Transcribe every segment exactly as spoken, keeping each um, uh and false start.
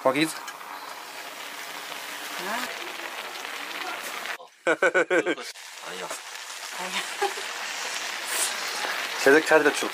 花给子。 啊！ 哎呀， 哎呀！ 现在看得出。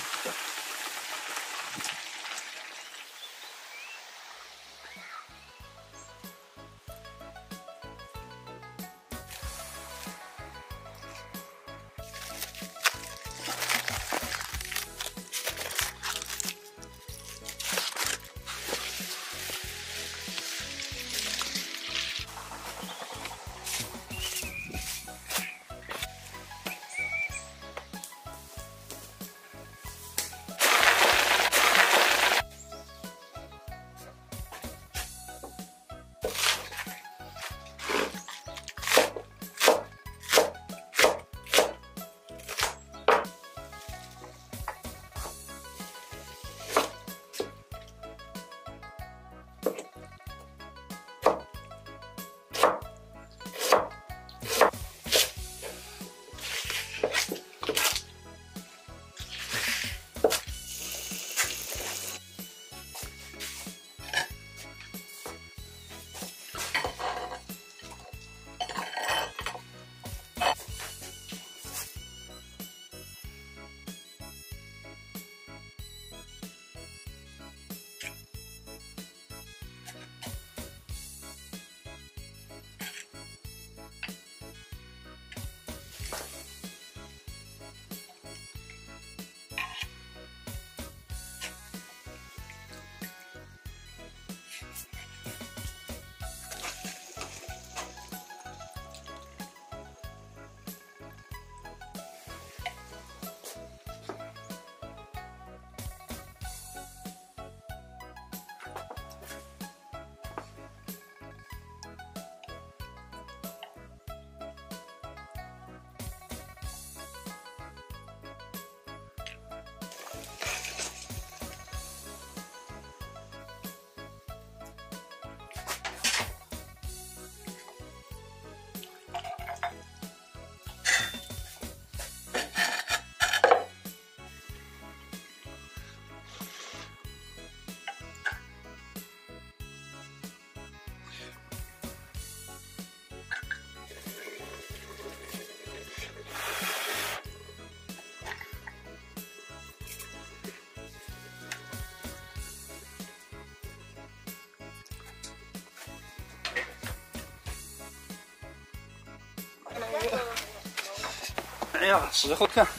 哎呀，吃好看！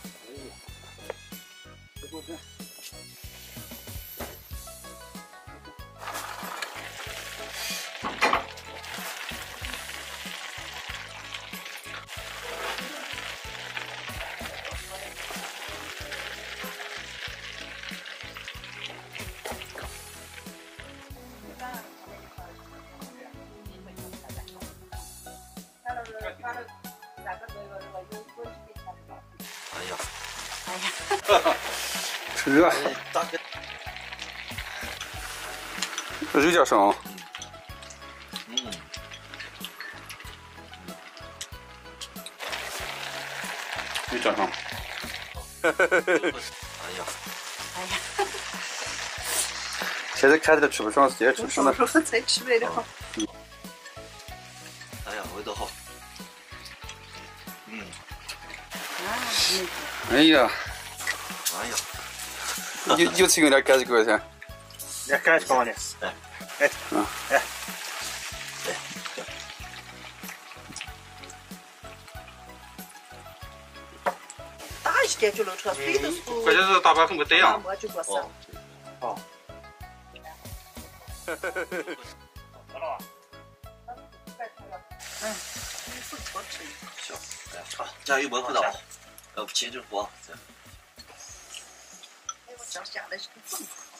哎呀， 哎呀！ 吃热， 大概肉叫生。 嗯， 肉叫生。 哎呀， 哎呀！ 现在看得出不上是接吃什么？ 再吃不了。 哎呀，味道好。嗯。 啊！ 哎呀， 哎呀， 有有吃有点感觉过噻。 也敢尝的， 哎哎， 嗯， 哎， 哎， 打一点就露出来，水都熟。 关键是大板很不得样。 摸就过手。 好。 好了。 嗯，你不多吃。 行，哎，好，加油摸不到，要不接着锅。 哎，我脚下来是个缝。